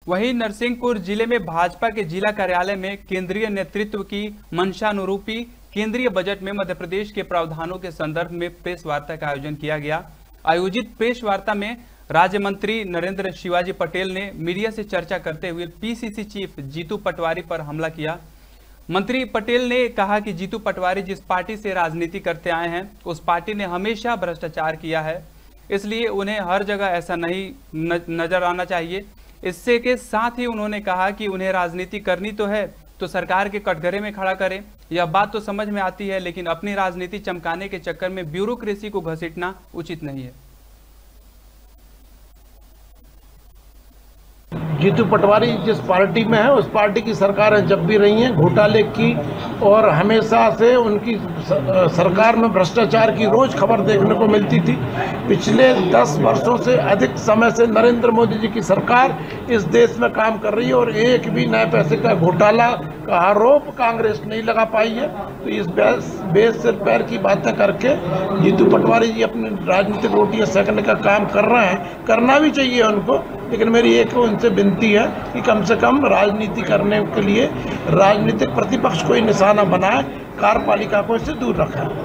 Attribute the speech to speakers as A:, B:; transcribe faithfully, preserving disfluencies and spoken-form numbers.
A: वहीं नरसिंहपुर जिले में भाजपा के जिला कार्यालय में केंद्रीय नेतृत्व की मंशानुरूपी केंद्रीय बजट में मध्य प्रदेश के प्रावधानों के संदर्भ में प्रेस वार्ता का आयोजन किया गया। आयोजित प्रेस वार्ता में राज्य मंत्री नरेंद्र शिवाजी पटेल ने मीडिया से चर्चा करते हुए पीसीसी चीफ जीतू पटवारी पर हमला किया। मंत्री पटेल ने कहा कि जीतू पटवारी जिस पार्टी से राजनीति करते आए हैं उस पार्टी ने हमेशा भ्रष्टाचार किया है, इसलिए उन्हें हर जगह ऐसा नहीं न, नजर आना चाहिए। इससे के साथ ही उन्होंने कहा कि उन्हें राजनीति करनी तो है तो सरकार के कटघरे में खड़ा करें। यह बात तो समझ में आती है, लेकिन अपनी राजनीति चमकाने के चक्कर में ब्यूरोक्रेसी को घसीटना उचित नहीं है।
B: जीतू पटवारी जिस पार्टी में है उस पार्टी की सरकारें जब भी रही हैं घोटाले की, और हमेशा से उनकी सरकार में भ्रष्टाचार की रोज खबर देखने को मिलती थी। पिछले दस वर्षों से अधिक समय से नरेंद्र मोदी जी की सरकार इस देश में काम कर रही है और एक भी नए पैसे का घोटाला का आरोप कांग्रेस नहीं लगा पाई है। तो इस बेस सिर पैर की बातें करके जीतू पटवारी जी अपनी राजनीतिक रोटियां सेकने का काम कर रहे हैं, करना भी चाहिए उनको, लेकिन मेरी एक उनसे विनती है कि कम से कम राजनीति करने के लिए राजनीतिक प्रतिपक्ष को ही निशाना बनाए, कार्यपालिका को इससे दूर रखें।